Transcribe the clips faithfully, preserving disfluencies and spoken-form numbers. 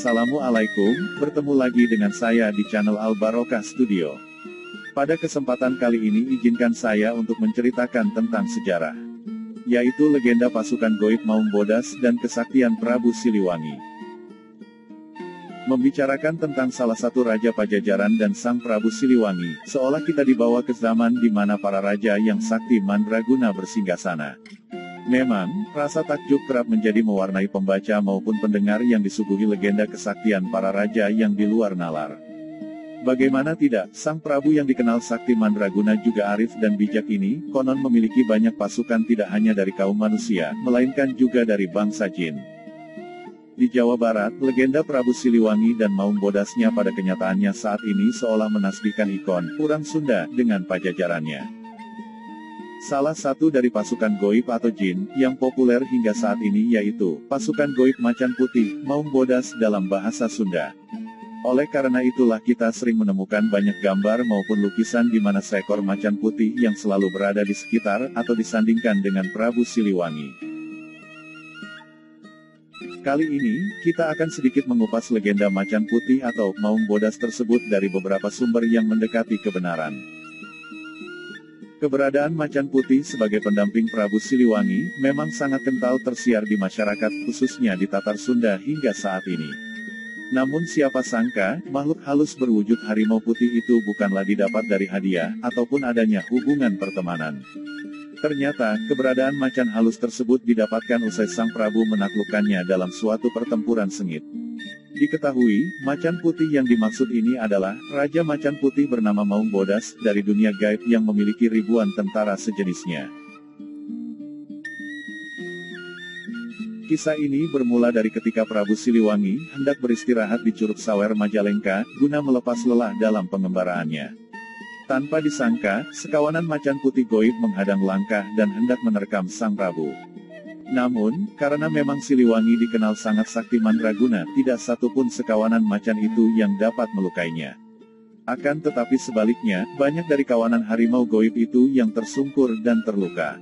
Assalamualaikum, bertemu lagi dengan saya di channel Al Barokah Studio. Pada kesempatan kali ini izinkan saya untuk menceritakan tentang sejarah, yaitu legenda pasukan goib Maung Bodas dan kesaktian Prabu Siliwangi. Membicarakan tentang salah satu raja Pajajaran dan sang Prabu Siliwangi, seolah kita dibawa ke zaman di mana para raja yang sakti mandraguna bersinggasana. Memang, rasa takjub kerap menjadi mewarnai pembaca maupun pendengar yang disuguhi legenda kesaktian para raja yang di luar nalar. Bagaimana tidak, sang Prabu yang dikenal sakti mandraguna juga arif dan bijak ini, konon memiliki banyak pasukan tidak hanya dari kaum manusia, melainkan juga dari bangsa jin. Di Jawa Barat, legenda Prabu Siliwangi dan Maung Bodasnya pada kenyataannya saat ini seolah menasbihkan ikon, Urang Sunda, dengan pajajarannya. Salah satu dari pasukan goib atau jin, yang populer hingga saat ini yaitu, pasukan goib Macan Putih, Maung Bodas dalam bahasa Sunda. Oleh karena itulah kita sering menemukan banyak gambar maupun lukisan di mana seekor macan putih yang selalu berada di sekitar, atau disandingkan dengan Prabu Siliwangi. Kali ini, kita akan sedikit mengupas legenda Macan Putih atau Maung Bodas tersebut dari beberapa sumber yang mendekati kebenaran. Keberadaan Macan Putih sebagai pendamping Prabu Siliwangi, memang sangat kental tersiar di masyarakat, khususnya di Tatar Sunda hingga saat ini. Namun siapa sangka, makhluk halus berwujud harimau putih itu bukanlah didapat dari hadiah, ataupun adanya hubungan pertemanan. Ternyata, keberadaan macan halus tersebut didapatkan usai sang Prabu menaklukkannya dalam suatu pertempuran sengit. Diketahui, macan putih yang dimaksud ini adalah Raja Macan Putih bernama Maung Bodas, dari dunia gaib yang memiliki ribuan tentara sejenisnya. Kisah ini bermula dari ketika Prabu Siliwangi hendak beristirahat di Curug Sawer Majalengka, guna melepas lelah dalam pengembaraannya. Tanpa disangka, sekawanan macan putih goib menghadang langkah dan hendak menerkam sang Prabu. Namun, karena memang Siliwangi dikenal sangat sakti mandraguna, tidak satupun sekawanan macan itu yang dapat melukainya. Akan tetapi sebaliknya, banyak dari kawanan harimau goib itu yang tersungkur dan terluka.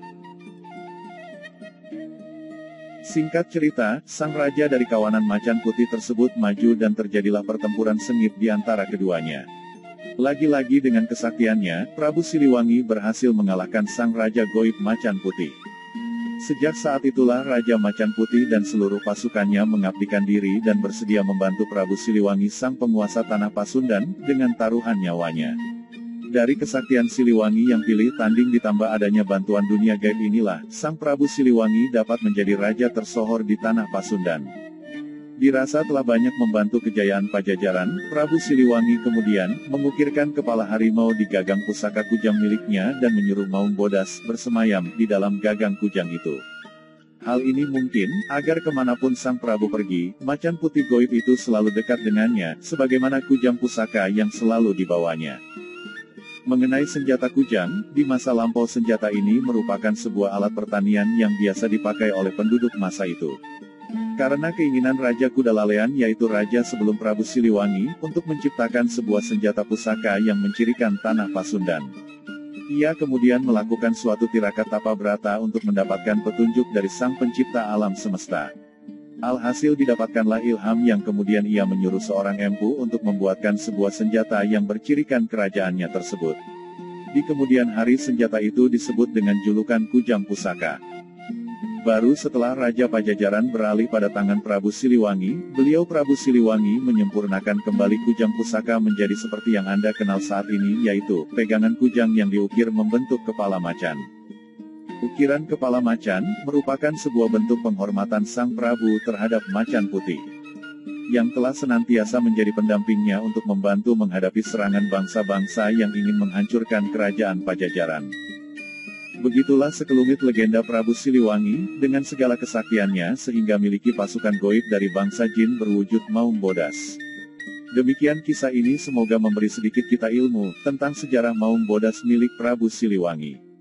Singkat cerita, sang raja dari kawanan macan putih tersebut maju dan terjadilah pertempuran sengit di antara keduanya. Lagi-lagi dengan kesaktiannya, Prabu Siliwangi berhasil mengalahkan sang raja goib macan putih. Sejak saat itulah Raja Macan Putih dan seluruh pasukannya mengabdikan diri dan bersedia membantu Prabu Siliwangi sang penguasa tanah Pasundan, dengan taruhan nyawanya. Dari kesaktian Siliwangi yang pilih tanding ditambah adanya bantuan dunia gaib inilah, sang Prabu Siliwangi dapat menjadi raja tersohor di tanah Pasundan. Dirasa telah banyak membantu kejayaan Pajajaran, Prabu Siliwangi kemudian mengukirkan kepala harimau di gagang pusaka kujang miliknya dan menyuruh Maung Bodas bersemayam di dalam gagang kujang itu. Hal ini mungkin, agar kemanapun sang Prabu pergi, macan putih goib itu selalu dekat dengannya, sebagaimana kujang pusaka yang selalu dibawanya. Mengenai senjata kujang, di masa lampau senjata ini merupakan sebuah alat pertanian yang biasa dipakai oleh penduduk masa itu. Karena keinginan Raja Kudalalean yaitu raja sebelum Prabu Siliwangi, untuk menciptakan sebuah senjata pusaka yang mencirikan tanah Pasundan. Ia kemudian melakukan suatu tirakat tapa brata untuk mendapatkan petunjuk dari sang pencipta alam semesta. Alhasil didapatkanlah ilham yang kemudian ia menyuruh seorang empu untuk membuatkan sebuah senjata yang bercirikan kerajaannya tersebut. Di kemudian hari senjata itu disebut dengan julukan Kujang Pusaka. Baru setelah Raja Pajajaran beralih pada tangan Prabu Siliwangi, beliau Prabu Siliwangi menyempurnakan kembali kujang pusaka menjadi seperti yang Anda kenal saat ini, yaitu pegangan kujang yang diukir membentuk kepala macan. Ukiran kepala macan merupakan sebuah bentuk penghormatan sang Prabu terhadap macan putih, yang telah senantiasa menjadi pendampingnya untuk membantu menghadapi serangan bangsa-bangsa yang ingin menghancurkan kerajaan Pajajaran. Begitulah sekelumit legenda Prabu Siliwangi, dengan segala kesaktiannya sehingga miliki pasukan goib dari bangsa jin berwujud Maung Bodas. Demikian kisah ini, semoga memberi sedikit kita ilmu tentang sejarah Maung Bodas milik Prabu Siliwangi.